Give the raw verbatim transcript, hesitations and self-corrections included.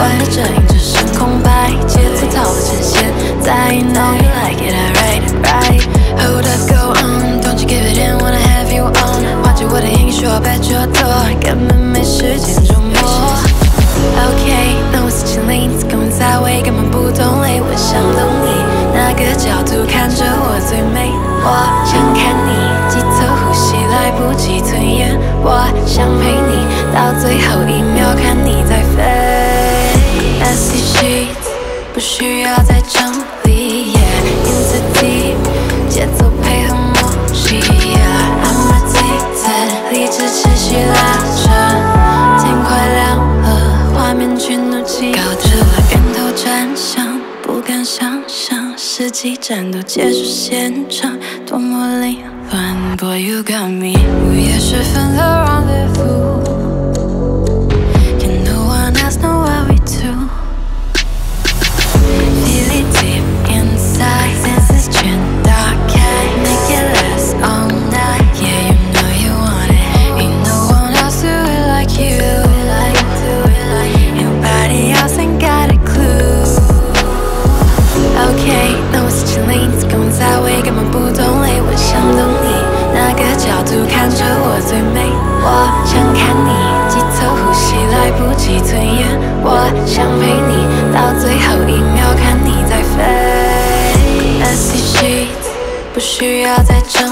完的阵营只剩空白，节奏套了针线，在 You know you like it, I write it right. Hold up, go on, don't you give it in, wanna have you on. 画着我的影说别蹉跎，根本没时间琢磨。OK， 那我四千零一次跟我在位，根本不同类。我想懂你，哪个角度看着我最美？我想看你，急促呼吸来不及吞咽。我想陪你到最后一秒，看你在飞。messysheets 不需要再整理 ，yeah, into deep 节奏配合默契 ，yeah, I'm addicted 理智持续拉扯，天快亮了，画面全怒气，搞得我晕头转向，不敢想象世纪战斗结束现场，多么凌乱。Boy, you got me， 午夜时分的 rendezvous。Know what we do. Feel it deep inside. Senses 全打开 Make it last all night. Yeah, you know you want it. Ain't no one else do it like you. Nobody else ain't got a clue. Okay, 那我四千零一次跟我在位，根本不同类。我想懂你，哪个角度看着我最美？我想看你，急促呼吸来不及吞咽。我想陪你到最后一秒，看你在飞。messysheets 不需要再整